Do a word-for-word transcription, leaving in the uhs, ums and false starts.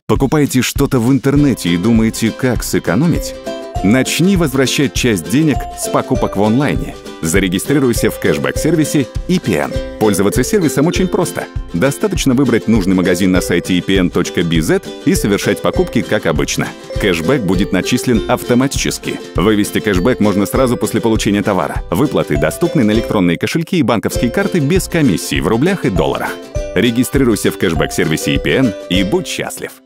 Покупаете что-то в интернете и думаете, как сэкономить? Начни возвращать часть денег с покупок в онлайне. Зарегистрируйся в кэшбэк-сервисе и пи эн. Пользоваться сервисом очень просто. Достаточно выбрать нужный магазин на сайте и пи эн точка би зет и совершать покупки, как обычно. Кэшбэк будет начислен автоматически. Вывести кэшбэк можно сразу после получения товара. Выплаты доступны на электронные кошельки и банковские карты без комиссий в рублях и долларах. Регистрируйся в кэшбэк-сервисе и пи эн и будь счастлив.